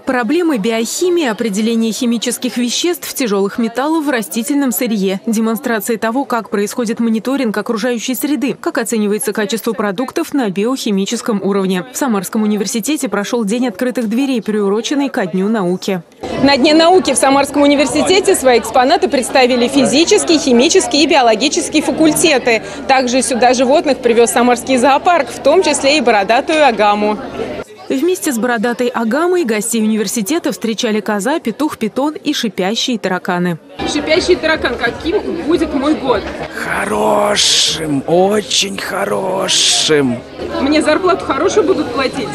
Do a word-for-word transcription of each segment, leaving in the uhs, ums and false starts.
Проблемы биохимии, определения химических веществ, тяжелых металлов в растительном сырье. Демонстрация того, как происходит мониторинг окружающей среды, как оценивается качество продуктов на биохимическом уровне. В Самарском университете прошел День открытых дверей, приуроченный ко Дню науки. На Дне науки в Самарском университете свои экспонаты представили физический, химический и биологический факультеты. Также сюда животных привез Самарский зоопарк, в том числе и бородатую агаму. Вместе с бородатой агамой гостей университета встречали коза, петух, питон и шипящие тараканы. Шипящий таракан, каким будет мой год? Хорошим, очень хорошим. Мне зарплату хорошую будут платить?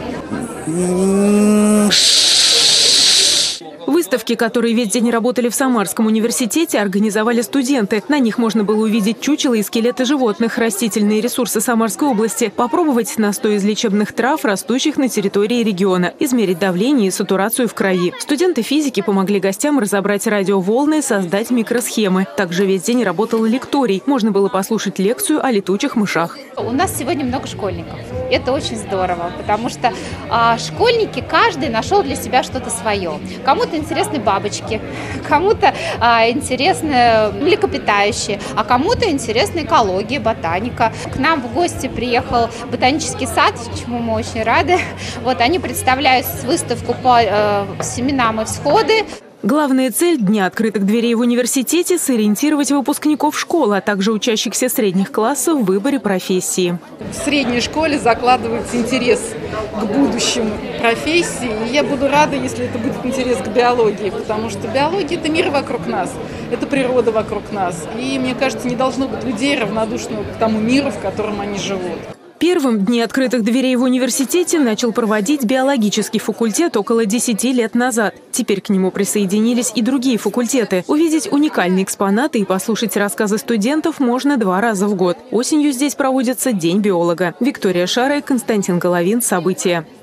Выставки, которые весь день работали в Самарском университете, организовали студенты. На них можно было увидеть чучела и скелеты животных, растительные ресурсы Самарской области, попробовать настой из лечебных трав, растущих на территории региона, измерить давление и сатурацию в крови. Студенты физики помогли гостям разобрать радиоволны, создать микросхемы. Также весь день работал лекторий. Можно было послушать лекцию о летучих мышах. У нас сегодня много школьников. Это очень здорово, потому что а, школьники, каждый нашел для себя что-то свое. Кому-то интересны бабочки, кому-то а, интересны млекопитающие, а кому-то интересна экология, ботаника. К нам в гости приехал ботанический сад, чему мы очень рады. Вот они представляют выставку по э, семенам и всходы. Главная цель Дня открытых дверей в университете – сориентировать выпускников школы, а также учащихся средних классов в выборе профессии. В средней школе закладывается интерес к будущему профессии. И я буду рада, если это будет интерес к биологии, потому что биология – это мир вокруг нас, это природа вокруг нас. И, мне кажется, не должно быть людей равнодушных к тому миру, в котором они живут. Первым Дни открытых дверей в университете начал проводить биологический факультет около десяти лет назад. Теперь к нему присоединились и другие факультеты. Увидеть уникальные экспонаты и послушать рассказы студентов можно два раза в год. Осенью здесь проводится День биолога. Виктория Шарая, Константин Головин. События.